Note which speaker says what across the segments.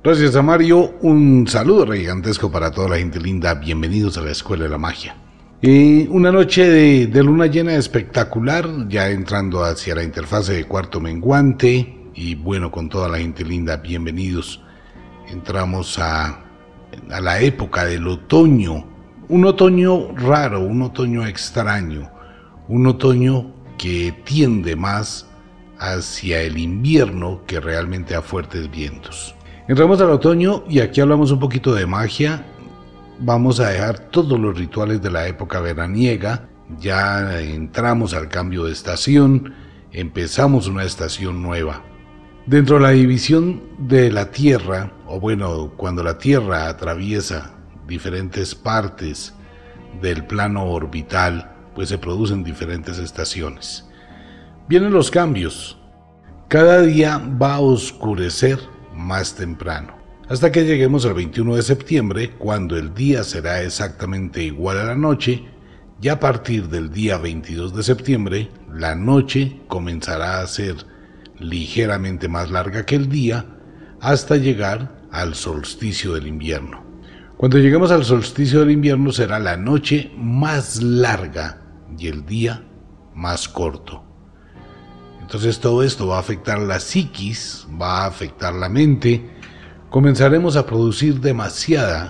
Speaker 1: Gracias a Mario, un saludo gigantesco para toda la gente linda, bienvenidos a la Escuela de la Magia. Una noche de luna llena espectacular, ya entrando hacia la interfase de cuarto menguante, y bueno, con toda la gente linda, bienvenidos. Entramos a la época del otoño, un otoño raro, un otoño extraño, un otoño que tiende más hacia el invierno que realmente a fuertes vientos. Entramos al otoño y aquí hablamos un poquito de magia. Vamos a dejar todos los rituales de la época veraniega, ya entramos al cambio de estación, empezamos una estación nueva. Dentro de la división de la Tierra, o bueno, cuando la Tierra atraviesa diferentes partes del plano orbital, pues se producen diferentes estaciones. Vienen los cambios. Cada día va a oscurecer más temprano, hasta que lleguemos al 21 de septiembre, cuando el día será exactamente igual a la noche, y a partir del día 22 de septiembre, la noche comenzará a ser ligeramente más larga que el día, hasta llegar al solsticio del invierno. Cuando lleguemos al solsticio del invierno será la noche más larga y el día más corto. Entonces todo esto va a afectar la psiquis, va a afectar la mente. Comenzaremos a producir demasiada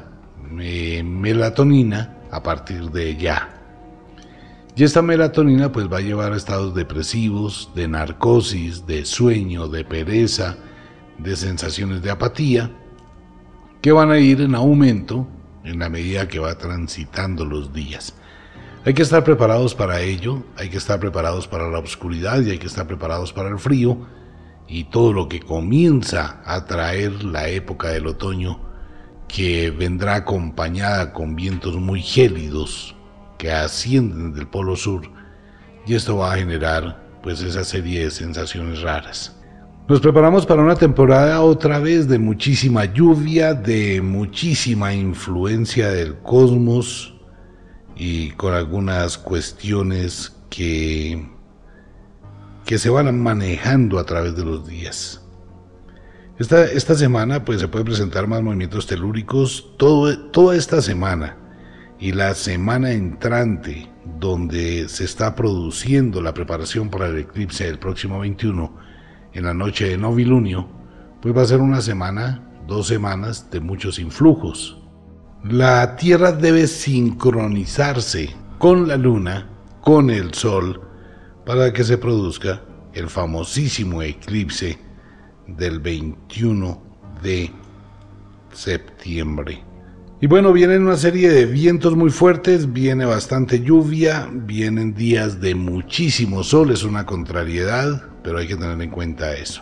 Speaker 1: melatonina a partir de ya. Y esta melatonina pues va a llevar a estados depresivos, de narcosis, de sueño, de pereza, de sensaciones de apatía, que van a ir en aumento en la medida que va transitando los días. Hay que estar preparados para ello, hay que estar preparados para la oscuridad y hay que estar preparados para el frío y todo lo que comienza a traer la época del otoño, que vendrá acompañada con vientos muy gélidos que ascienden del polo sur, y esto va a generar pues esa serie de sensaciones raras. Nos preparamos para una temporada otra vez de muchísima lluvia, de muchísima influencia del cosmos, y con algunas cuestiones que se van manejando a través de los días. Esta semana pues se puede presentar más movimientos telúricos toda esta semana y la semana entrante, donde se está produciendo la preparación para el eclipse del próximo 21 en la noche de novilunio, pues va a ser una semana, 2 semanas de muchos influjos. La Tierra debe sincronizarse con la Luna, con el Sol, para que se produzca el famosísimo eclipse del 21 de septiembre. Y bueno, vienen una serie de vientos muy fuertes, viene bastante lluvia, vienen días de muchísimo sol, es una contrariedad, pero hay que tener en cuenta eso.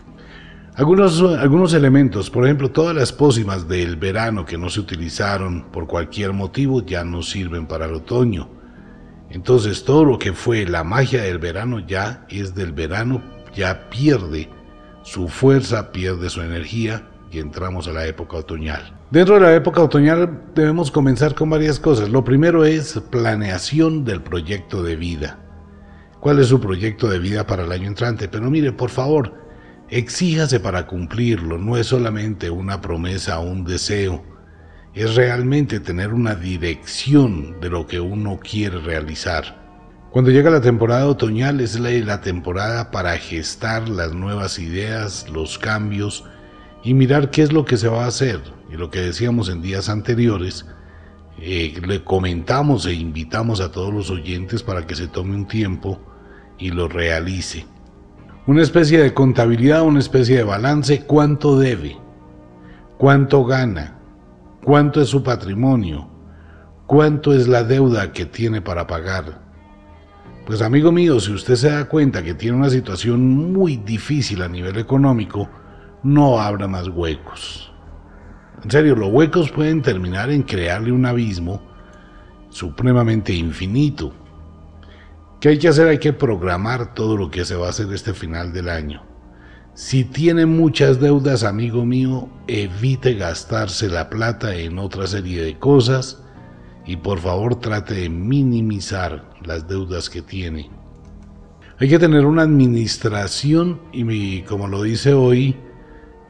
Speaker 1: Algunos elementos, por ejemplo, todas las pócimas del verano que no se utilizaron por cualquier motivo ya no sirven para el otoño. Entonces todo lo que fue la magia del verano ya es del verano, ya pierde su fuerza, pierde su energía y entramos a la época otoñal. Dentro de la época otoñal debemos comenzar con varias cosas. Lo primero es planeación del proyecto de vida. ¿Cuál es su proyecto de vida para el año entrante? Pero mire, por favor, exíjase para cumplirlo, no es solamente una promesa o un deseo, es realmente tener una dirección de lo que uno quiere realizar. Cuando llega la temporada otoñal es la temporada para gestar las nuevas ideas, los cambios y mirar qué es lo que se va a hacer. Y lo que decíamos en días anteriores, le comentamos e invitamos a todos los oyentes para que se tome un tiempo y lo realice. Una especie de contabilidad, una especie de balance. ¿Cuánto debe? ¿Cuánto gana? ¿Cuánto es su patrimonio? ¿Cuánto es la deuda que tiene para pagar? Pues amigo mío, si usted se da cuenta que tiene una situación muy difícil a nivel económico, no abra más huecos. En serio, los huecos pueden terminar en crearle un abismo supremamente infinito. ¿Qué hay que hacer? Hay que programar todo lo que se va a hacer este final del año. Si tiene muchas deudas, amigo mío, evite gastarse la plata en otra serie de cosas y por favor trate de minimizar las deudas que tiene. Hay que tener una administración y como lo dice hoy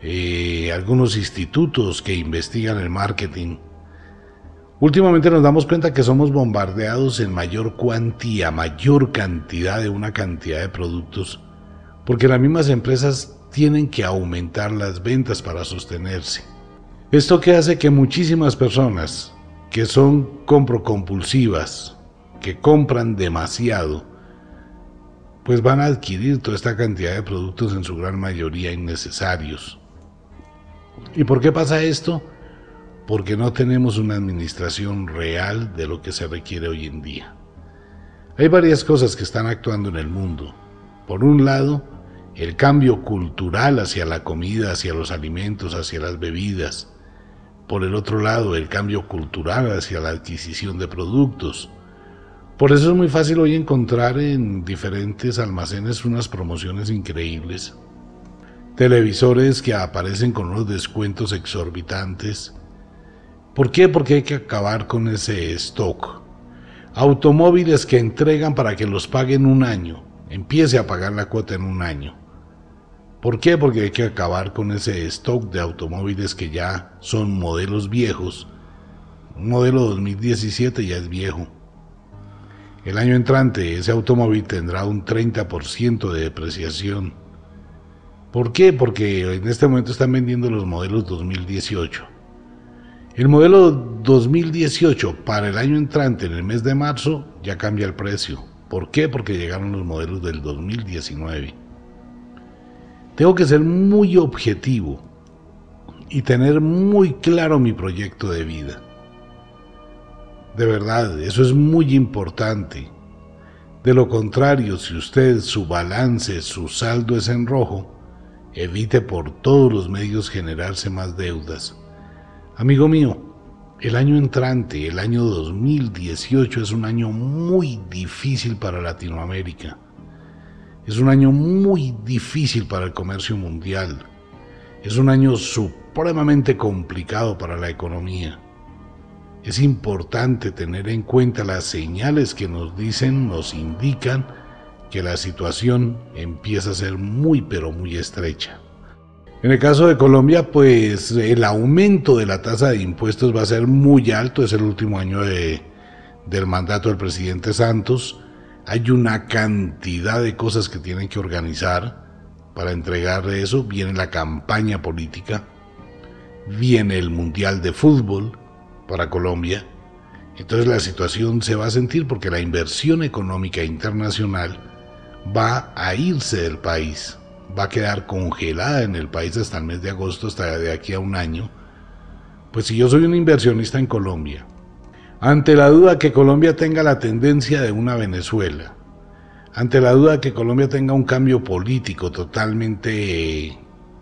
Speaker 1: algunos institutos que investigan el marketing. Últimamente nos damos cuenta que somos bombardeados en mayor cuantía, mayor cantidad de una cantidad de productos, porque las mismas empresas tienen que aumentar las ventas para sostenerse. Esto que hace que muchísimas personas que son comprocompulsivas, que compran demasiado, pues van a adquirir toda esta cantidad de productos en su gran mayoría innecesarios. ¿Y por qué pasa esto? Porque no tenemos una administración real de lo que se requiere hoy en día. Hay varias cosas que están actuando en el mundo. Por un lado, el cambio cultural hacia la comida, hacia los alimentos, hacia las bebidas. Por el otro lado, el cambio cultural hacia la adquisición de productos. Por eso es muy fácil hoy encontrar en diferentes almacenes unas promociones increíbles. Televisores que aparecen con unos descuentos exorbitantes. ¿Por qué? Porque hay que acabar con ese stock. Automóviles que entregan para que los paguen un año. Empiece a pagar la cuota en un año. ¿Por qué? Porque hay que acabar con ese stock de automóviles que ya son modelos viejos. Un modelo 2017 ya es viejo. El año entrante ese automóvil tendrá un 30% de depreciación. ¿Por qué? Porque en este momento están vendiendo los modelos 2018. El modelo 2018 para el año entrante, en el mes de marzo, ya cambia el precio. ¿Por qué? Porque llegaron los modelos del 2019. Tengo que ser muy objetivo y tener muy claro mi proyecto de vida. De verdad, eso es muy importante. De lo contrario, si usted, su balance, su saldo es en rojo, evite por todos los medios generarse más deudas. Amigo mío, el año entrante, el año 2018, es un año muy difícil para Latinoamérica. Es un año muy difícil para el comercio mundial. Es un año supremamente complicado para la economía. Es importante tener en cuenta las señales que nos dicen, nos indican que la situación empieza a ser muy pero muy estrecha. En el caso de Colombia, pues el aumento de la tasa de impuestos va a ser muy alto. Es el último año del mandato del presidente Santos. Hay una cantidad de cosas que tienen que organizar para entregarle eso. Viene la campaña política, viene el Mundial de Fútbol para Colombia. Entonces la situación se va a sentir porque la inversión económica internacional va a irse del país. Va a quedar congelada en el país hasta el mes de agosto, hasta de aquí a un año. Pues si yo soy un inversionista en Colombia, ante la duda que Colombia tenga la tendencia de una Venezuela, ante la duda que Colombia tenga un cambio político totalmente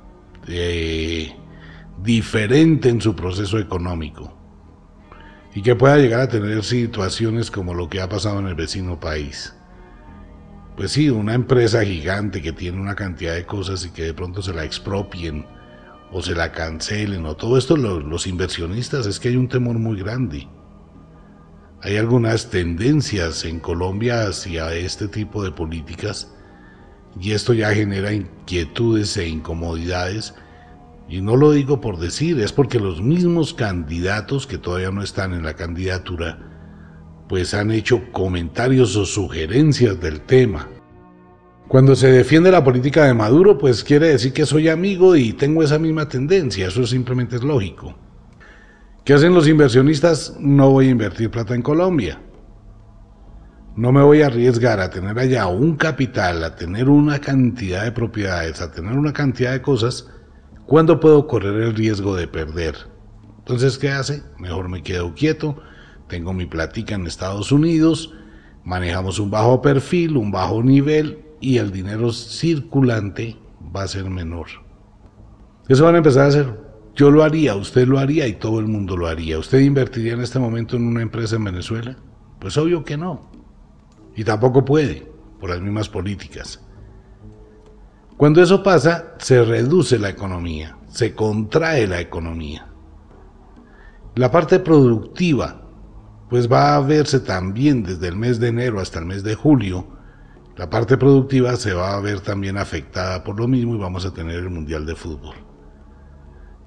Speaker 1: diferente en su proceso económico, y que pueda llegar a tener situaciones como lo que ha pasado en el vecino país. Pues sí, una empresa gigante que tiene una cantidad de cosas y que de pronto se la expropien o se la cancelen o todo esto, los inversionistas, es que hay un temor muy grande. Hay algunas tendencias en Colombia hacia este tipo de políticas y esto ya genera inquietudes e incomodidades, y no lo digo por decir, es porque los mismos candidatos que todavía no están en la candidatura pues han hecho comentarios o sugerencias del tema. Cuando se defiende la política de Maduro, pues quiere decir que soy amigo y tengo esa misma tendencia, eso simplemente es lógico. ¿Qué hacen los inversionistas? No voy a invertir plata en Colombia. No me voy a arriesgar a tener allá un capital, a tener una cantidad de propiedades, a tener una cantidad de cosas, cuando puedo correr el riesgo de perder. Entonces, ¿qué hace? Mejor me quedo quieto. Tengo mi plática en Estados Unidos, manejamos un bajo perfil, un bajo nivel y el dinero circulante va a ser menor. Eso van a empezar a hacer. Yo lo haría, usted lo haría y todo el mundo lo haría. ¿Usted invertiría en este momento en una empresa en Venezuela? Pues obvio que no. Y tampoco puede, por las mismas políticas. Cuando eso pasa, se reduce la economía, se contrae la economía. La parte productiva pues va a verse también desde el mes de enero hasta el mes de julio, la parte productiva se va a ver también afectada por lo mismo y vamos a tener el Mundial de Fútbol.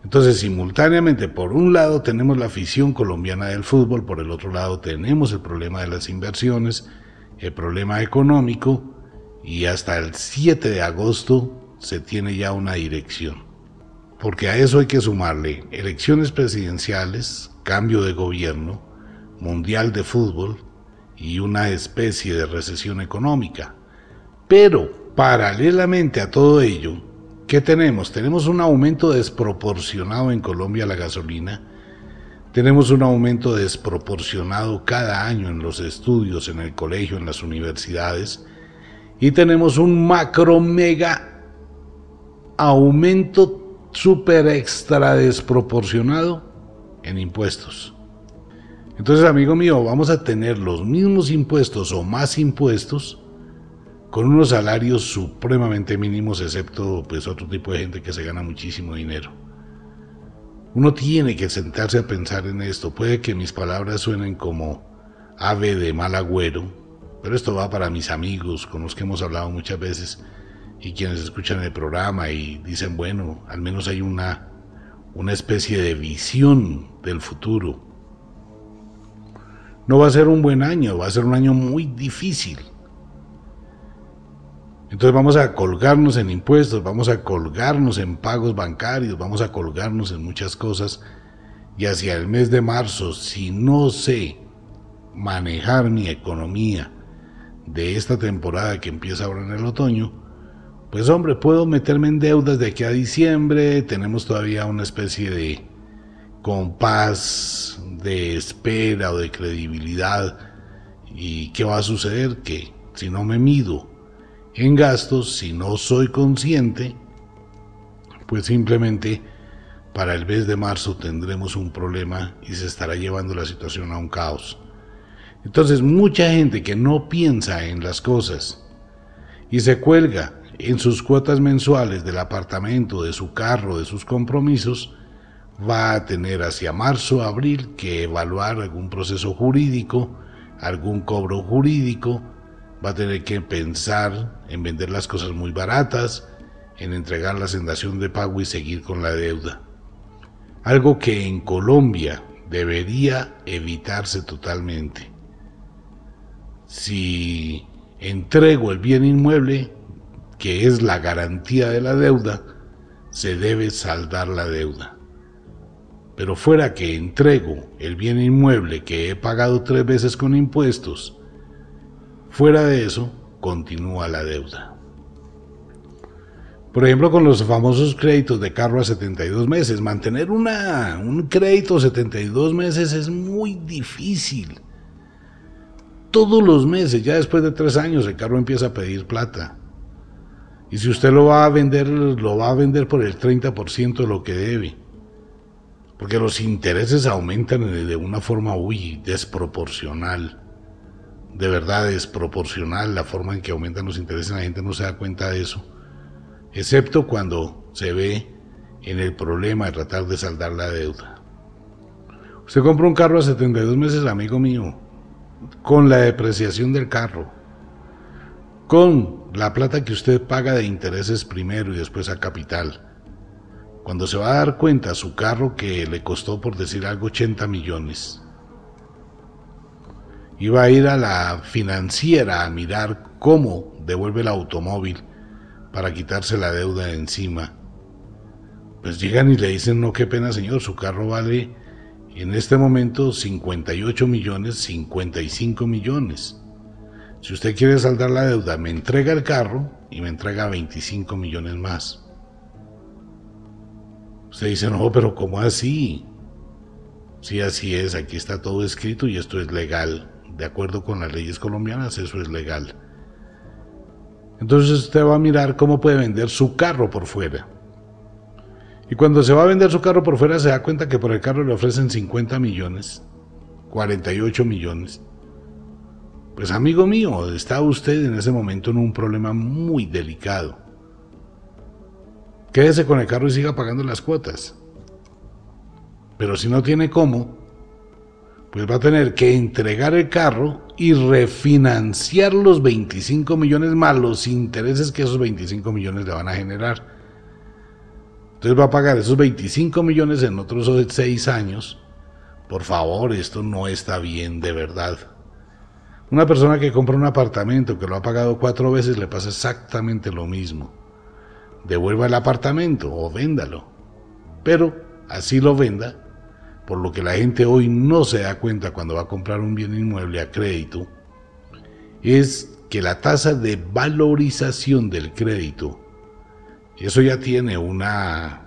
Speaker 1: Entonces, simultáneamente, por un lado tenemos la afición colombiana del fútbol, por el otro lado tenemos el problema de las inversiones, el problema económico, y hasta el 7 de agosto se tiene ya una dirección. Porque a eso hay que sumarle elecciones presidenciales, cambio de gobierno, mundial de fútbol y una especie de recesión económica. Pero, paralelamente a todo ello, ¿qué tenemos? Tenemos un aumento desproporcionado en Colombia a la gasolina, tenemos un aumento desproporcionado cada año en los estudios, en el colegio, en las universidades, y tenemos un macro mega aumento súper extra desproporcionado en impuestos. Entonces, amigo mío, vamos a tener los mismos impuestos o más impuestos con unos salarios supremamente mínimos, excepto pues otro tipo de gente que se gana muchísimo dinero. Uno tiene que sentarse a pensar en esto. Puede que mis palabras suenen como ave de mal agüero, pero esto va para mis amigos con los que hemos hablado muchas veces y quienes escuchan el programa y dicen, bueno, al menos hay una especie de visión del futuro. No va a ser un buen año, va a ser un año muy difícil. Entonces vamos a colgarnos en impuestos, vamos a colgarnos en pagos bancarios, vamos a colgarnos en muchas cosas, y hacia el mes de marzo, si no sé manejar mi economía de esta temporada que empieza ahora en el otoño, pues hombre, puedo meterme en deudas de aquí a diciembre. Tenemos todavía una especie de compás de espera o de credibilidad. ¿Y qué va a suceder? Que si no me mido en gastos, si no soy consciente, pues simplemente para el mes de marzo tendremos un problema y se estará llevando la situación a un caos. Entonces, mucha gente que no piensa en las cosas y se cuelga en sus cuotas mensuales del apartamento, de su carro, de sus compromisos, va a tener hacia marzo, abril que evaluar algún proceso jurídico, algún cobro jurídico, va a tener que pensar en vender las cosas muy baratas, en entregarlas en dación de pago y seguir con la deuda. Algo que en Colombia debería evitarse totalmente. Si entrego el bien inmueble, que es la garantía de la deuda, se debe saldar la deuda. Pero fuera que entrego el bien inmueble que he pagado 3 veces con impuestos, fuera de eso, continúa la deuda. Por ejemplo, con los famosos créditos de carro a 72 meses, mantener un crédito 72 meses es muy difícil. Todos los meses, ya después de 3 años, el carro empieza a pedir plata. Y si usted lo va a vender por el 30% de lo que debe. Porque los intereses aumentan de una forma desproporcional. De verdad desproporcional la forma en que aumentan los intereses. La gente no se da cuenta de eso. Excepto cuando se ve en el problema de tratar de saldar la deuda. Usted compra un carro a 72 meses, amigo mío, con la depreciación del carro, con la plata que usted paga de intereses primero y después a capital. Cuando se va a dar cuenta, su carro que le costó, por decir algo, 80 millones, iba a ir a la financiera a mirar cómo devuelve el automóvil para quitarse la deuda de encima. Pues llegan y le dicen, no, qué pena señor, su carro vale en este momento 58 millones, 55 millones. Si usted quiere saldar la deuda, me entrega el carro y me entrega 25 millones más. Usted dice, no, pero ¿cómo así? Sí, así es, aquí está todo escrito y esto es legal. De acuerdo con las leyes colombianas, eso es legal. Entonces usted va a mirar cómo puede vender su carro por fuera. Y cuando se va a vender su carro por fuera, se da cuenta que por el carro le ofrecen 50 millones, 48 millones. Pues amigo mío, está usted en ese momento en un problema muy delicado. Quédese con el carro y siga pagando las cuotas. Pero si no tiene cómo, pues va a tener que entregar el carro y refinanciar los 25 millones más los intereses que esos 25 millones le van a generar. Entonces va a pagar esos 25 millones en otros 6 años. Por favor, esto no está bien de verdad. Una persona que compra un apartamento que lo ha pagado 4 veces le pasa exactamente lo mismo. Devuelva el apartamento o véndalo. Pero así lo venda, por lo que la gente hoy no se da cuenta cuando va a comprar un bien inmueble a crédito, es que la tasa de valorización del crédito, eso ya tiene una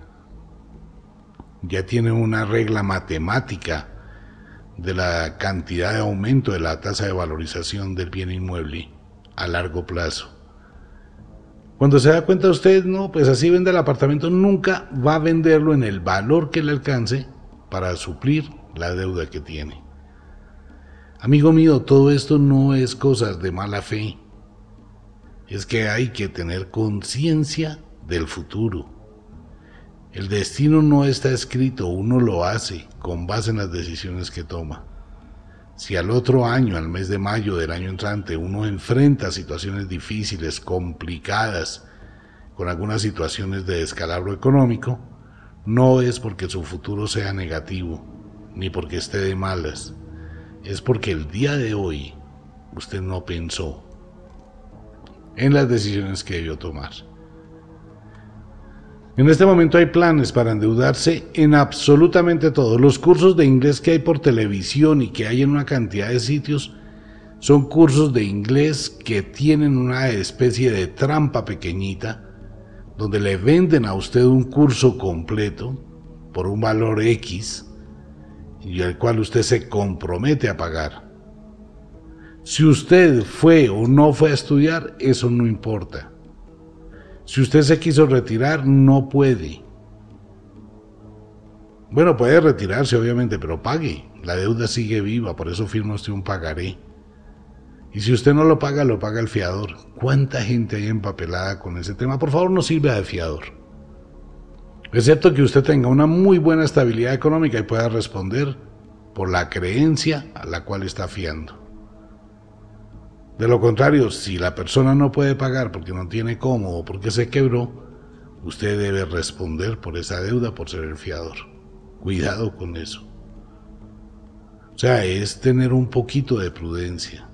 Speaker 1: regla matemática de la cantidad de aumento de la tasa de valorización del bien inmueble a largo plazo. Cuando se da cuenta usted, no, pues así vende el apartamento, nunca va a venderlo en el valor que le alcance para suplir la deuda que tiene. Amigo mío, todo esto no es cosas de mala fe. Es que hay que tener conciencia del futuro. El destino no está escrito, uno lo hace con base en las decisiones que toma. Si al otro año, al mes de mayo del año entrante, uno enfrenta situaciones difíciles, complicadas, con algunas situaciones de descalabro económico, no es porque su futuro sea negativo, ni porque esté de malas. Es porque el día de hoy usted no pensó en las decisiones que debió tomar. En este momento hay planes para endeudarse en absolutamente todo. Los cursos de inglés que hay por televisión y que hay en una cantidad de sitios son cursos de inglés que tienen una especie de trampa pequeñita donde le venden a usted un curso completo por un valor X y el cual usted se compromete a pagar. Si usted fue o no fue a estudiar, eso no importa. Si usted se quiso retirar, no puede. Bueno, puede retirarse obviamente, pero pague. La deuda sigue viva, por eso firma usted un pagaré. Y si usted no lo paga el fiador. ¿Cuánta gente hay empapelada con ese tema? Por favor, no sirva de fiador. Excepto que usted tenga una muy buena estabilidad económica y pueda responder por la creencia a la cual está fiando. De lo contrario, si la persona no puede pagar porque no tiene cómo o porque se quebró, usted debe responder por esa deuda por ser el fiador. Cuidado con eso. O sea, es tener un poquito de prudencia.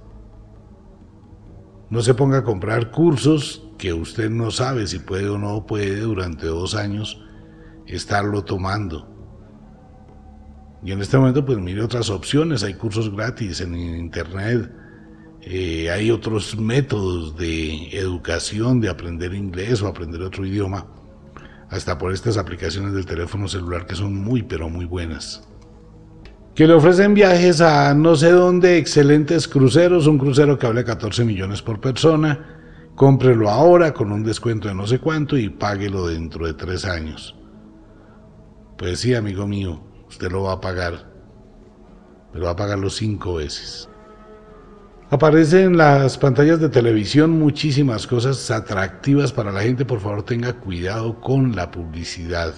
Speaker 1: No se ponga a comprar cursos que usted no sabe si puede o no puede durante 2 años estarlo tomando. Y en este momento pues mire otras opciones, hay cursos gratis en internet. Hay otros métodos de educación, de aprender inglés o aprender otro idioma, hasta por estas aplicaciones del teléfono celular que son muy pero muy buenas. Que le ofrecen viajes a no sé dónde, excelentes cruceros, un crucero que vale 14 millones por persona, cómprelo ahora con un descuento de no sé cuánto y páguelo dentro de 3 años. Pues sí, amigo mío, usted lo va a pagar, pero va a pagarlo 5 veces. Aparecen en las pantallas de televisión muchísimas cosas atractivas para la gente. Por favor, tenga cuidado con la publicidad.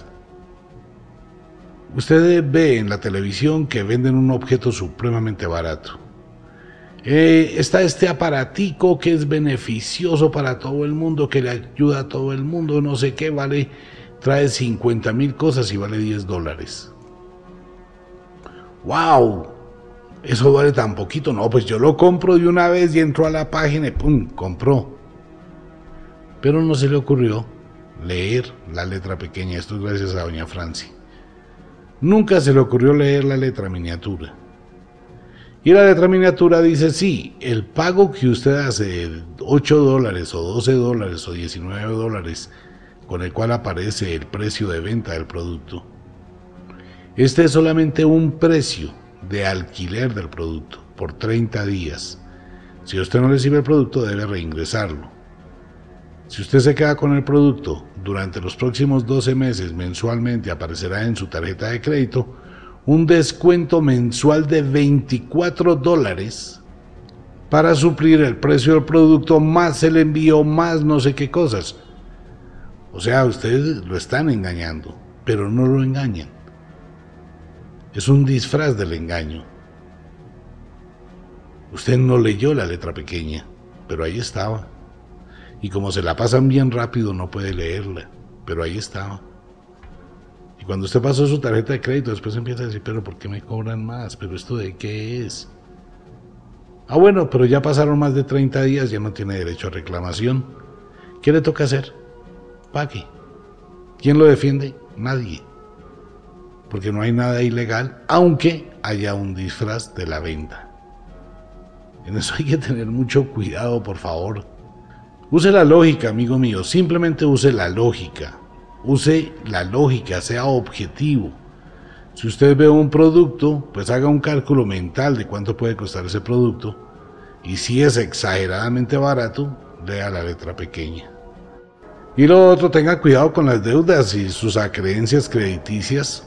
Speaker 1: Usted ve en la televisión que venden un objeto supremamente barato. Está este aparatico que es beneficioso para todo el mundo, que le ayuda a todo el mundo, no sé qué, vale, trae 50,000 cosas y vale $10. ¡Wow! Eso vale tan poquito, no, pues yo lo compro de una vez y entro a la página y ¡pum! Compró. Pero no se le ocurrió leer la letra pequeña, esto es gracias a doña Franci. Nunca se le ocurrió leer la letra miniatura. Y la letra miniatura dice, sí, el pago que usted hace de $8 o $12 o $19, con el cual aparece el precio de venta del producto, este es solamente un precio de alquiler del producto por 30 días. Si a usted no le sirve el producto, debe reingresarlo. Si usted se queda con el producto durante los próximos 12 meses, mensualmente aparecerá en su tarjeta de crédito un descuento mensual de $24 para suplir el precio del producto más el envío más no sé qué cosas. O sea, ustedes lo están engañando, pero no lo engañan. Es un disfraz del engaño. Usted no leyó la letra pequeña, pero ahí estaba. Y como se la pasan bien rápido, no puede leerla, pero ahí estaba. cuando usted pasó su tarjeta de crédito, después empieza a decir, pero ¿por qué me cobran más? ¿Pero esto de qué es? Ah, bueno, pero ya pasaron más de 30 días, ya no tiene derecho a reclamación. ¿Qué le toca hacer? Pague. ¿Quién lo defiende? Nadie. Porque no hay nada ilegal, aunque haya un disfraz de la venta. En eso hay que tener mucho cuidado, por favor. Use la lógica, amigo mío, simplemente use la lógica. Use la lógica, sea objetivo. Si usted ve un producto, pues haga un cálculo mental de cuánto puede costar ese producto. Y si es exageradamente barato, lea la letra pequeña. Y lo otro, tenga cuidado con las deudas y sus acreencias crediticias.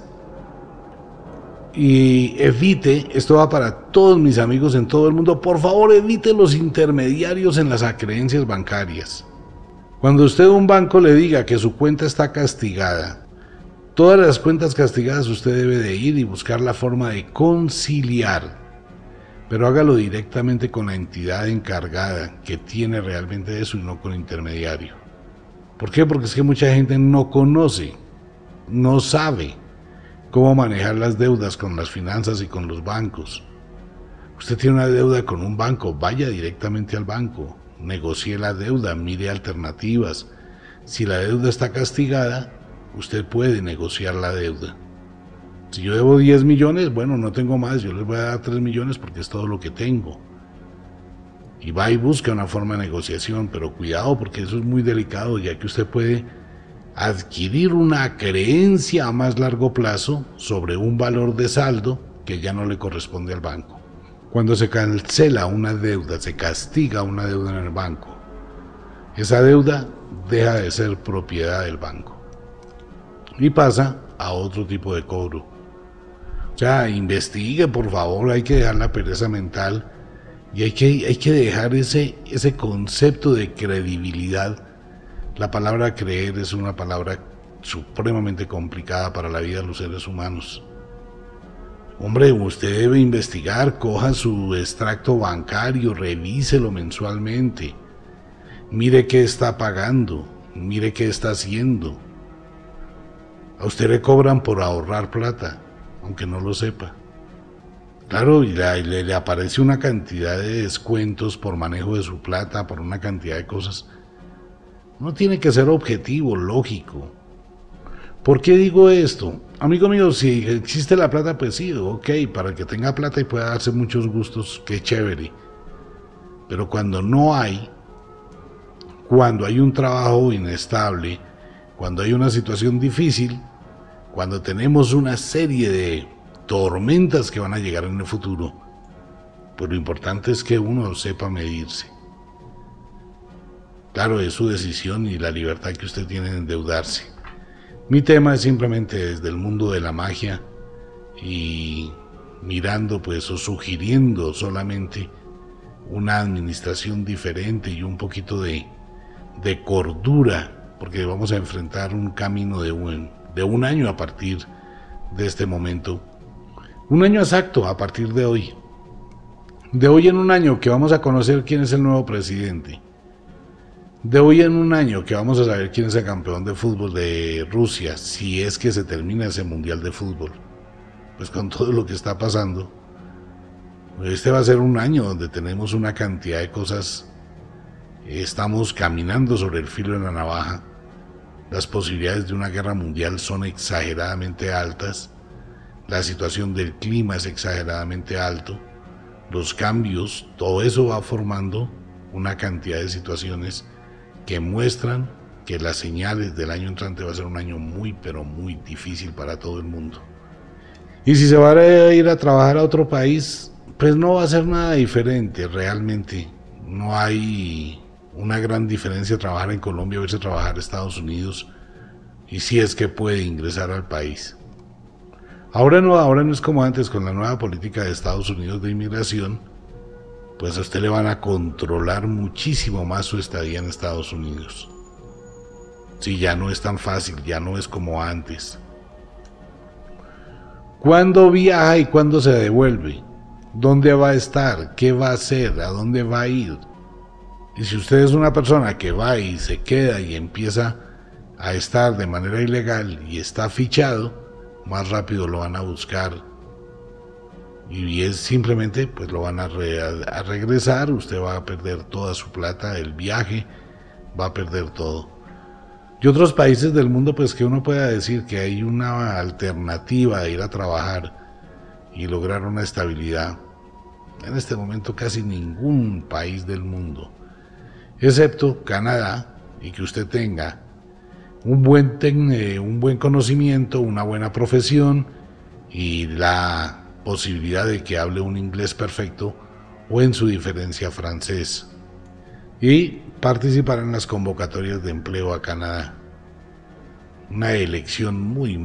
Speaker 1: Y evite, esto va para todos mis amigos en todo el mundo, por favor evite los intermediarios en las acreencias bancarias. Cuando usted a un banco le diga que su cuenta está castigada, todas las cuentas castigadas usted debe de ir y buscar la forma de conciliar, pero hágalo directamente con la entidad encargada que tiene realmente eso y no con intermediario. ¿Por qué? Porque es que mucha gente no conoce, no sabe cómo manejar las deudas con las finanzas y con los bancos. Usted tiene una deuda con un banco, vaya directamente al banco, negocie la deuda, mire alternativas. Si la deuda está castigada, usted puede negociar la deuda. Si yo debo 10 millones, bueno, no tengo más, yo les voy a dar 3 millones porque es todo lo que tengo. Y va y busca una forma de negociación, pero cuidado porque eso es muy delicado, ya que usted puede adquirir una creencia a más largo plazo sobre un valor de saldo que ya no le corresponde al banco. Cuando se cancela una deuda, se castiga una deuda en el banco, esa deuda deja de ser propiedad del banco y pasa a otro tipo de cobro. O sea, investigue, por favor, hay que dejar la pereza mental y hay que dejar ese concepto de credibilidad. La palabra creer es una palabra supremamente complicada para la vida de los seres humanos. Hombre, usted debe investigar, coja su extracto bancario, revíselo mensualmente, mire qué está pagando, mire qué está haciendo. A usted le cobran por ahorrar plata, aunque no lo sepa. Claro, y le aparece una cantidad de descuentos por manejo de su plata, por una cantidad de cosas. Uno tiene que ser objetivo, lógico. ¿Por qué digo esto? Amigo mío, si existe la plata, pues sí, ok, para el que tenga plata y pueda darse muchos gustos, qué chévere. Pero cuando no hay, cuando hay un trabajo inestable, cuando hay una situación difícil, cuando tenemos una serie de tormentas que van a llegar en el futuro, pues lo importante es que uno sepa medirse. Claro, es su decisión y la libertad que usted tiene de endeudarse. Mi tema es simplemente desde el mundo de la magia y mirando pues o sugiriendo solamente una administración diferente y un poquito de cordura, porque vamos a enfrentar un camino de un año a partir de este momento. Un año exacto a partir de hoy. De hoy en un año que vamos a conocer quién es el nuevo presidente. De hoy en un año que vamos a saber quién es el campeón de fútbol de Rusia, si es que se termina ese mundial de fútbol. Pues con todo lo que está pasando, este va a ser un año donde tenemos una cantidad de cosas, estamos caminando sobre el filo de la navaja, las posibilidades de una guerra mundial son exageradamente altas, la situación del clima es exageradamente alto, los cambios, todo eso va formando una cantidad de situaciones que muestran que las señales del año entrante va a ser un año muy, pero muy difícil para todo el mundo. Y si se va a ir a trabajar a otro país, pues no va a ser nada diferente realmente. No hay una gran diferencia trabajar en Colombia o irse a trabajar a Estados Unidos, y si es que puede ingresar al país. Ahora no es como antes con la nueva política de Estados Unidos de inmigración, pues a usted le van a controlar muchísimo más su estadía en Estados Unidos. Sí, ya no es tan fácil, ya no es como antes. ¿Cuándo viaja y cuándo se devuelve? ¿Dónde va a estar? ¿Qué va a hacer? ¿A dónde va a ir? Y si usted es una persona que va y se queda y empieza a estar de manera ilegal y está fichado, más rápido lo van a buscar y es simplemente pues lo van a regresar, usted va a perder toda su plata, el viaje, va a perder todo. Y otros países del mundo pues que uno pueda decir que hay una alternativa a ir a trabajar y lograr una estabilidad, en este momento casi ningún país del mundo, excepto Canadá, y que usted tenga un buen conocimiento, una buena profesión y la posibilidad de que hable un inglés perfecto o en su diferencia francés y participar en las convocatorias de empleo a Canadá. Una elección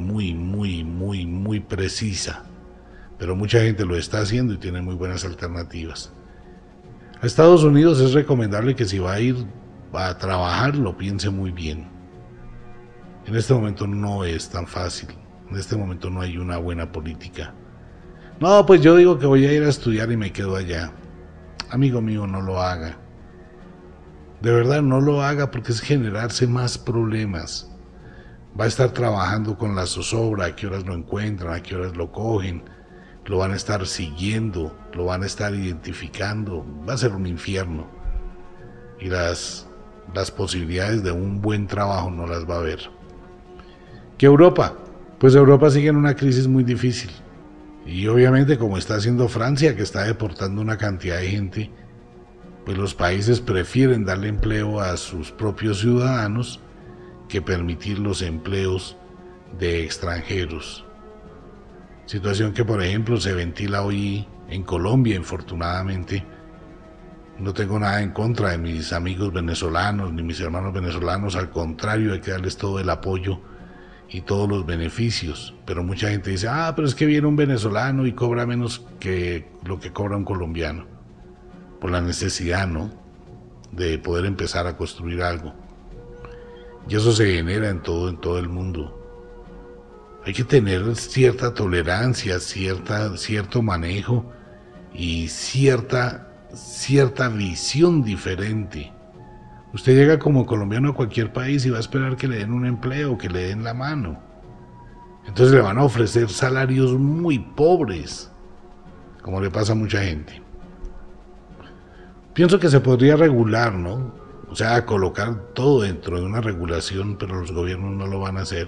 Speaker 1: muy precisa, pero mucha gente lo está haciendo y tiene muy buenas alternativas. A Estados Unidos es recomendable que si va a ir a trabajar lo piense muy bien. En este momento no es tan fácil, en este momento no hay una buena política. No, pues yo digo que voy a ir a estudiar y me quedo allá. Amigo mío, no lo haga. De verdad, no lo haga porque es generarse más problemas. Va a estar trabajando con la zozobra, a qué horas lo encuentran, a qué horas lo cogen, lo van a estar siguiendo, lo van a estar identificando, va a ser un infierno. Y las posibilidades de un buen trabajo no las va a ver. ¿Qué Europa? Pues Europa sigue en una crisis muy difícil. Y obviamente como está haciendo Francia, que está deportando una cantidad de gente, pues los países prefieren darle empleo a sus propios ciudadanos que permitir los empleos de extranjeros. Situación que por ejemplo se ventila hoy en Colombia, infortunadamente. No tengo nada en contra de mis amigos venezolanos ni mis hermanos venezolanos, al contrario, hay que darles todo el apoyo y todos los beneficios, pero mucha gente dice, pero es que viene un venezolano y cobra menos que lo que cobra un colombiano, por la necesidad, ¿no?, de poder empezar a construir algo. Y eso se genera en todo el mundo. Hay que tener cierta tolerancia, cierto manejo y cierta visión diferente. Usted llega como colombiano a cualquier país y va a esperar que le den un empleo, que le den la mano. Entonces le van a ofrecer salarios muy pobres, como le pasa a mucha gente. Pienso que se podría regular, ¿no? O sea, colocar todo dentro de una regulación, pero los gobiernos no lo van a hacer.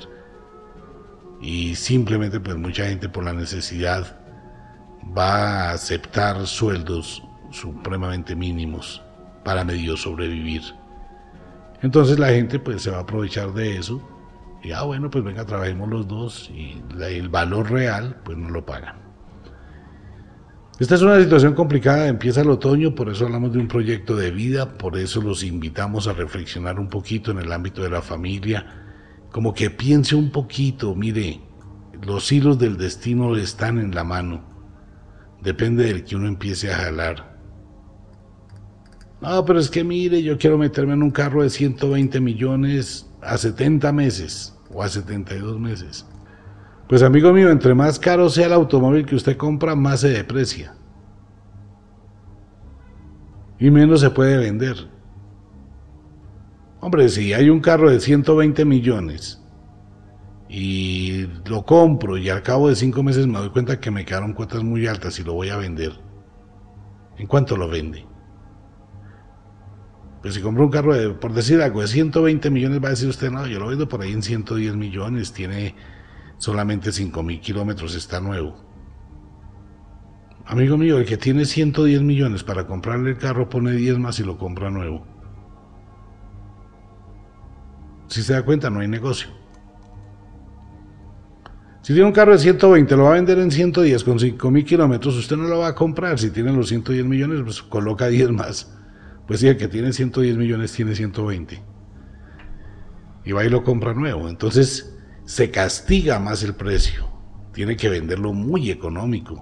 Speaker 1: Y simplemente pues mucha gente por la necesidad va a aceptar sueldos supremamente mínimos para medio sobrevivir. Entonces la gente pues se va a aprovechar de eso y bueno, pues venga, trabajemos los dos y el valor real pues no lo pagan. Esta es una situación complicada, empieza el otoño, por eso hablamos de un proyecto de vida, por eso los invitamos a reflexionar un poquito en el ámbito de la familia, como que piense un poquito, mire, los hilos del destino están en la mano, depende del que uno empiece a jalar. No, pero es que mire, yo quiero meterme en un carro de 120 millones a 70 meses o a 72 meses. Pues amigo mío, entre más caro sea el automóvil que usted compra, más se deprecia. Y menos se puede vender. Hombre, si hay un carro de 120 millones y lo compro y al cabo de 5 meses me doy cuenta que me quedaron cuotas muy altas y lo voy a vender, ¿en cuánto lo vende? Pues si compro un carro por decir algo, de 120 millones, va a decir usted, no, yo lo vendo por ahí en 110 millones, tiene solamente 5.000 kilómetros, está nuevo. Amigo mío, el que tiene 110 millones para comprarle el carro pone 10 más y lo compra nuevo. Si se da cuenta, no hay negocio. Si tiene un carro de 120, lo va a vender en 110 con 5.000 kilómetros, usted no lo va a comprar. Si tiene los 110 millones, pues coloca 10 más. Pues sí, el que tiene 110 millones tiene 120. Y va y lo compra nuevo. Entonces se castiga más el precio. Tiene que venderlo muy económico.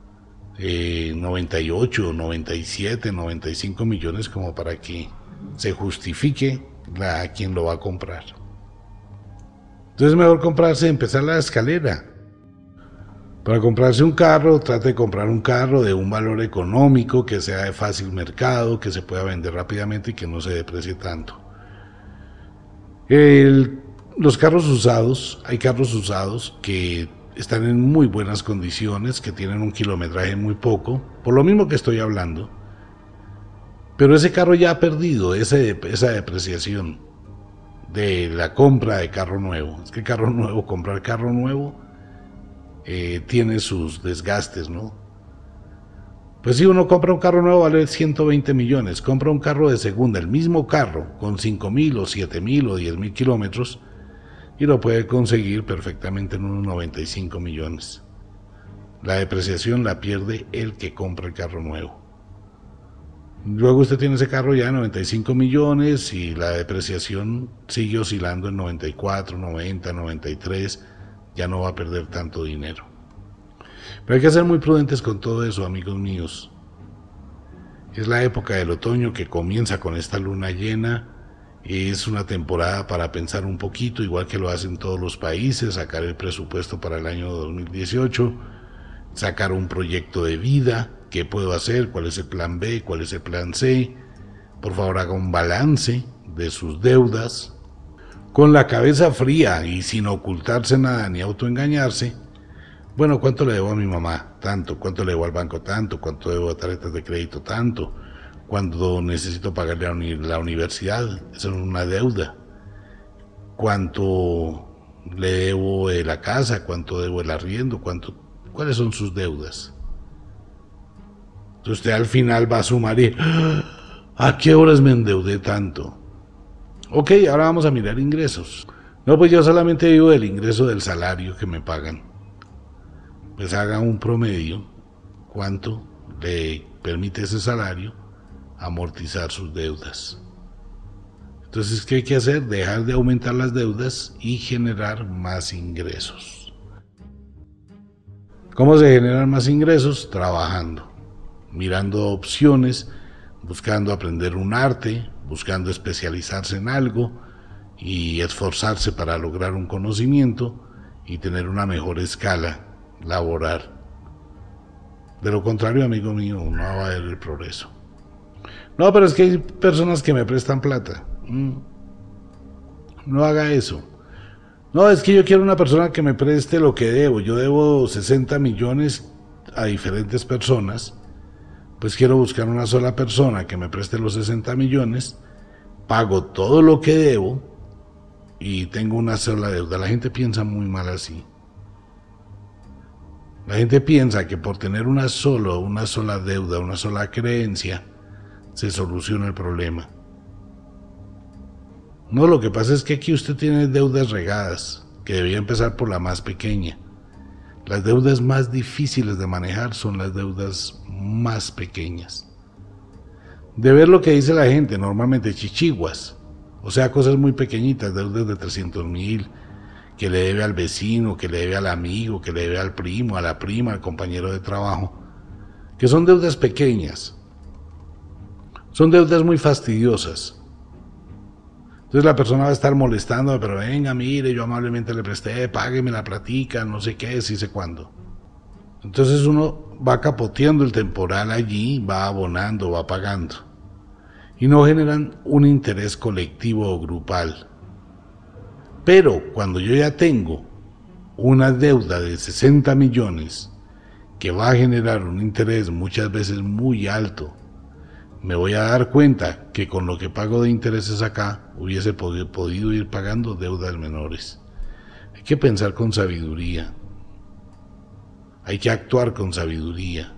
Speaker 1: 98, 97, 95 millones como para que se justifique a quien lo va a comprar. Entonces es mejor empezar la escalera. Para comprarse un carro, trate de comprar un carro de un valor económico, que sea de fácil mercado, que se pueda vender rápidamente y que no se deprecie tanto. Los carros usados, hay carros usados que están en muy buenas condiciones, que tienen un kilometraje muy poco, por lo mismo que estoy hablando. Pero ese carro ya ha perdido esa depreciación de la compra de carro nuevo. Es que carro nuevo, comprar carro nuevo, tiene sus desgastes, ¿no? Pues si uno compra un carro nuevo vale 120 millones, compra un carro de segunda, el mismo carro, con 5.000 o 7.000 o 10.000 kilómetros, y lo puede conseguir perfectamente en unos 95 millones. La depreciación la pierde el que compra el carro nuevo. Luego usted tiene ese carro ya de 95 millones y la depreciación sigue oscilando en 94, 90, 93, ya no va a perder tanto dinero. Pero hay que ser muy prudentes con todo eso, amigos míos. Es la época del otoño que comienza con esta luna llena. Es una temporada para pensar un poquito, igual que lo hacen todos los países, sacar el presupuesto para el año 2018, sacar un proyecto de vida, qué puedo hacer, cuál es el plan B, cuál es el plan C. Por favor, haga un balance de sus deudas, con la cabeza fría y sin ocultarse nada ni autoengañarse. Bueno, ¿cuánto le debo a mi mamá? Tanto. ¿Cuánto le debo al banco? Tanto. ¿Cuánto debo a tarjetas de crédito? Tanto. Cuando necesito pagarle a la universidad, eso es una deuda. ¿Cuánto le debo de la casa? ¿Cuánto debo el arriendo? ¿Cuáles son sus deudas? Entonces usted al final va a sumar y ¿a qué horas me endeudé tanto? Ok, ahora vamos a mirar ingresos. No, pues yo solamente vivo del ingreso del salario que me pagan. Pues haga un promedio, cuánto le permite ese salario amortizar sus deudas. Entonces, ¿qué hay que hacer? Dejar de aumentar las deudas y generar más ingresos. ¿Cómo se generan más ingresos? Trabajando, mirando opciones, buscando aprender un arte, buscando especializarse en algo y esforzarse para lograr un conocimiento y tener una mejor escala laboral. De lo contrario, amigo mío, no va a haber el progreso. No, pero es que hay personas que me prestan plata. No haga eso. No, es que yo quiero una persona que me preste lo que debo. Yo debo 60 millones a diferentes personas. Pues quiero buscar una sola persona que me preste los 60 millones, pago todo lo que debo y tengo una sola deuda. La gente piensa muy mal así. La gente piensa que por tener una sola deuda, una sola creencia, se soluciona el problema. No, lo que pasa es que aquí usted tiene deudas regadas, que debía empezar por la más pequeña. Las deudas más difíciles de manejar son las deudas más pequeñas. De ver lo que dice la gente, normalmente chichiguas, o sea, cosas muy pequeñitas, deudas de 300.000, que le debe al vecino, que le debe al amigo, que le debe al primo, a la prima, al compañero de trabajo, que son deudas pequeñas, son deudas muy fastidiosas. Entonces la persona va a estar molestando, pero venga, mire, yo amablemente le presté, págueme la platica, no sé qué, sí sé cuándo. Entonces uno va capoteando el temporal allí, va abonando, va pagando. Y no generan un interés colectivo o grupal. Pero cuando yo ya tengo una deuda de 60 millones que va a generar un interés muchas veces muy alto, me voy a dar cuenta que con lo que pago de intereses acá hubiese podido ir pagando deudas menores. Hay que pensar con sabiduría, hay que actuar con sabiduría,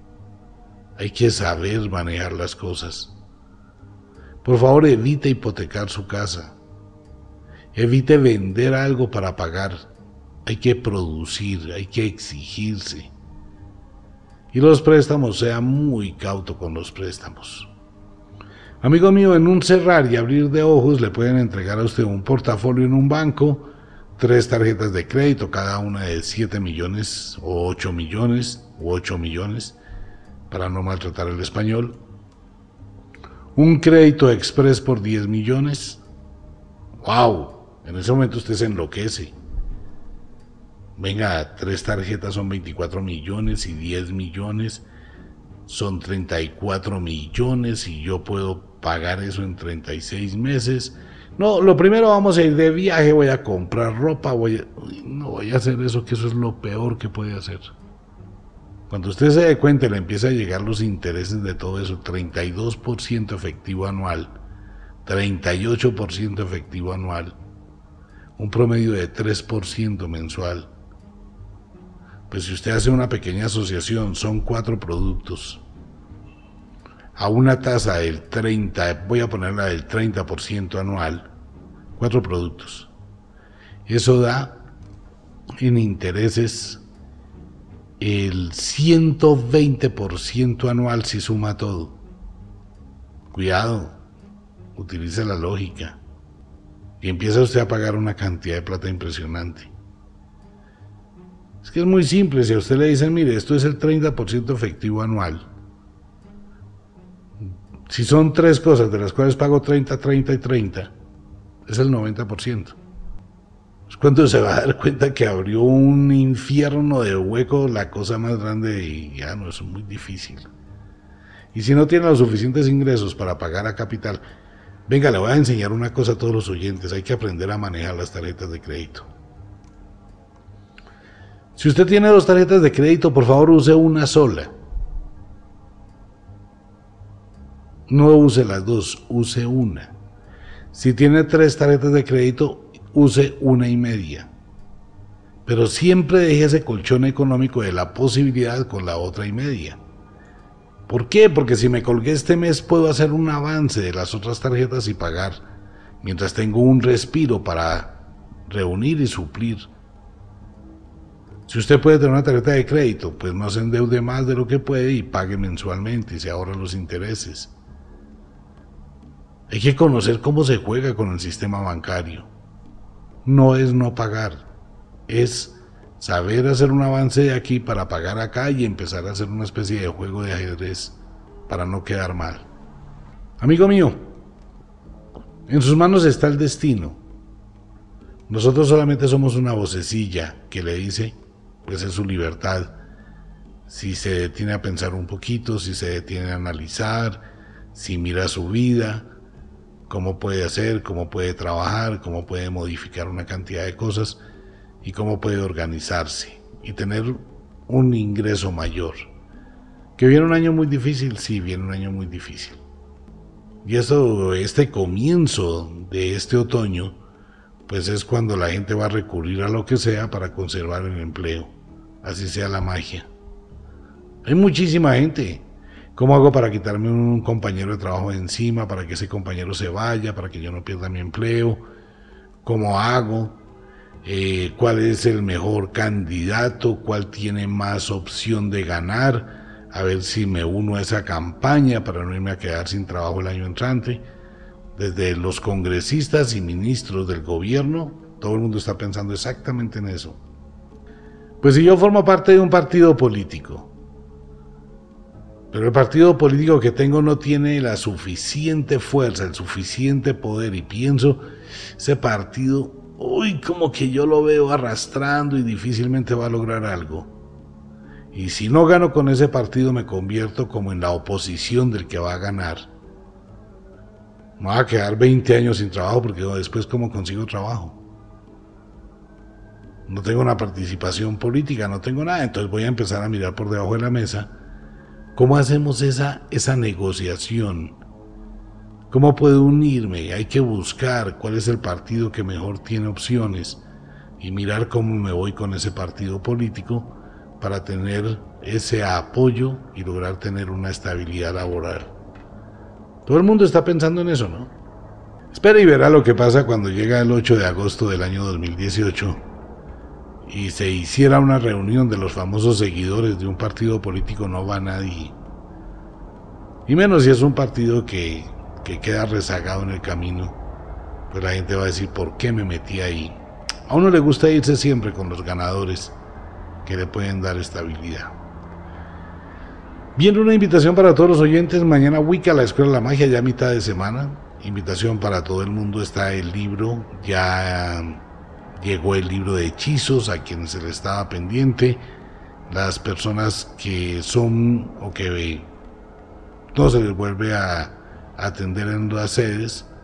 Speaker 1: hay que saber manejar las cosas. Por favor, evite hipotecar su casa. Evite vender algo para pagar. Hay que producir, hay que exigirse. Y los préstamos, sea muy cauto con los préstamos. Amigo mío, en un cerrar y abrir de ojos le pueden entregar a usted un portafolio en un banco, 3 tarjetas de crédito, cada una de 7 millones o 8 millones u 8 millones, para no maltratar el español. Un crédito express por 10 millones. ¡Wow! En ese momento usted se enloquece. Venga, 3 tarjetas son 24 millones y 10 millones son 34 millones y yo puedo pagar eso en 36 meses. No, lo primero vamos a ir de viaje, voy a comprar ropa, uy, no voy a hacer eso, que eso es lo peor que puede hacer. Cuando usted se dé cuenta y le empieza a llegar los intereses de todo eso, 32% efectivo anual, 38% efectivo anual, un promedio de 3% mensual. Pues si usted hace una pequeña asociación, son 4 productos, a una tasa del 30, voy a ponerla del 30% anual, 4 productos. Eso da en intereses el 120% anual si suma todo. Cuidado, utilice la lógica. Y empieza usted a pagar una cantidad de plata impresionante. Es que es muy simple, si a usted le dicen, mire, esto es el 30% efectivo anual. Si son 3 cosas, de las cuales pago 30, 30 y 30, es el 90%. Es cuando se va a dar cuenta que abrió un infierno de hueco, la cosa más grande, y ya no, es muy difícil. Y si no tiene los suficientes ingresos para pagar a capital, venga, le voy a enseñar una cosa a todos los oyentes, hay que aprender a manejar las tarjetas de crédito. Si usted tiene 2 tarjetas de crédito, por favor use una sola. No use las 2, use una. Si tiene 3 tarjetas de crédito, use 1,5. Pero siempre deje ese colchón económico de la posibilidad con la otra 1,5. ¿Por qué? Porque si me colgué este mes puedo hacer un avance de las otras tarjetas y pagar, mientras tengo un respiro para reunir y suplir. Si usted puede tener una tarjeta de crédito, pues no se endeude más de lo que puede y pague mensualmente y se ahorra los intereses. Hay que conocer cómo se juega con el sistema bancario. No es no pagar, es saber hacer un avance de aquí para pagar acá y empezar a hacer una especie de juego de ajedrez para no quedar mal. Amigo mío, en sus manos está el destino. Nosotros solamente somos una vocecilla que le dice, pues es su libertad. Si se detiene a pensar un poquito, si se detiene a analizar, si mira su vida, cómo puede hacer, cómo puede trabajar, cómo puede modificar una cantidad de cosas y cómo puede organizarse y tener un ingreso mayor. ¿Que viene un año muy difícil? Sí, viene un año muy difícil. Y este comienzo de este otoño, pues es cuando la gente va a recurrir a lo que sea para conservar el empleo, así sea la magia. Hay muchísima gente. ¿Cómo hago para quitarme un compañero de trabajo de encima, para que ese compañero se vaya, para que yo no pierda mi empleo? ¿Cómo hago? ¿Cuál es el mejor candidato? ¿Cuál tiene más opción de ganar? A ver si me uno a esa campaña para no irme a quedar sin trabajo el año entrante. Desde los congresistas y ministros del gobierno, todo el mundo está pensando exactamente en eso. Pues si yo formo parte de un partido político, pero el partido político que tengo no tiene la suficiente fuerza, el suficiente poder, y pienso, ese partido, uy, como que yo lo veo arrastrando y difícilmente va a lograr algo. Y si no gano con ese partido, me convierto como en la oposición del que va a ganar. Me voy a quedar 20 años sin trabajo, porque después, ¿cómo consigo trabajo? No tengo una participación política, no tengo nada, entonces voy a empezar a mirar por debajo de la mesa. ¿Cómo hacemos esa negociación? ¿Cómo puedo unirme? Hay que buscar cuál es el partido que mejor tiene opciones y mirar cómo me voy con ese partido político para tener ese apoyo y lograr tener una estabilidad laboral. Todo el mundo está pensando en eso, ¿no? Espera y verá lo que pasa cuando llega el 8 de agosto del año 2018 y se hiciera una reunión de los famosos seguidores de un partido político. No va nadie. Y menos si es un partido que queda rezagado en el camino, pues la gente va a decir, ¿por qué me metí ahí? A uno le gusta irse siempre con los ganadores que le pueden dar estabilidad. Viene una invitación para todos los oyentes. Mañana Wicca, la Escuela de la Magia, ya a mitad de semana. Invitación para todo el mundo. Está el libro, ya llegó el libro de hechizos a quienes se les estaba pendiente. Las personas que son o que no se les vuelve a atender en las sedes,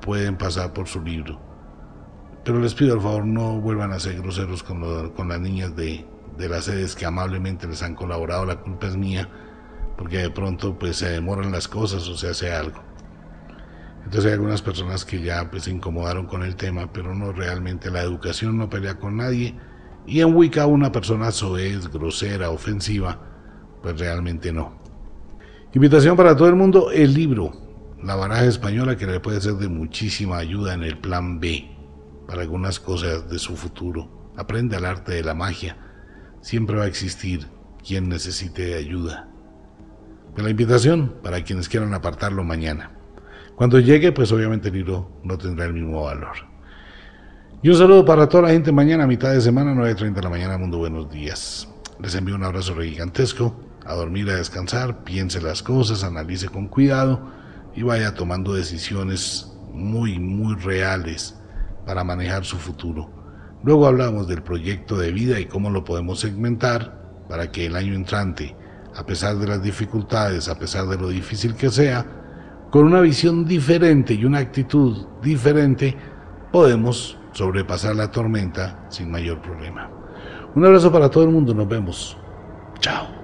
Speaker 1: pueden pasar por su libro. Pero les pido al favor no vuelvan a ser groseros con las niñas de las sedes que amablemente les han colaborado. La culpa es mía, porque de pronto pues se demoran las cosas o se hace algo. Entonces hay algunas personas que ya pues se incomodaron con el tema, pero no, realmente la educación no pelea con nadie, y en Wicca una persona soez, grosera, ofensiva, pues realmente no. Invitación para todo el mundo: el libro La Baraja Española, que le puede ser de muchísima ayuda en el plan B para algunas cosas de su futuro. Aprende el arte de la magia. Siempre va a existir quien necesite ayuda. Pero la invitación para quienes quieran apartarlo mañana. Cuando llegue, pues obviamente el libro no tendrá el mismo valor. Y un saludo para toda la gente mañana, mitad de semana, 9:30 de la mañana, Mundo Buenos Días. Les envío un abrazo gigantesco. A dormir, a descansar, piense las cosas, analice con cuidado y vaya tomando decisiones muy, muy reales para manejar su futuro. Luego hablamos del proyecto de vida y cómo lo podemos segmentar para que el año entrante, a pesar de las dificultades, a pesar de lo difícil que sea, con una visión diferente y una actitud diferente, podemos sobrepasar la tormenta sin mayor problema. Un abrazo para todo el mundo, nos vemos. Chao.